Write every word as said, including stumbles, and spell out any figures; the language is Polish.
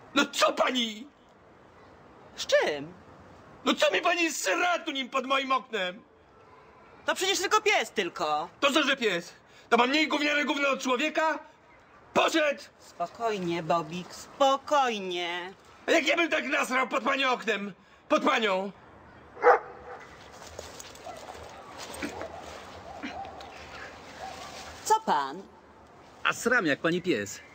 No co pani? Z czym? No co mi pani sra tu nim pod moim oknem? To przecież tylko pies tylko. To co, że pies? To ma mniej gówniane gówno od człowieka? Poszedł! Spokojnie, Bobik, spokojnie. A jak ja bym tak nasrał pod pani oknem? Pod panią? Co pan? A sram jak pani pies.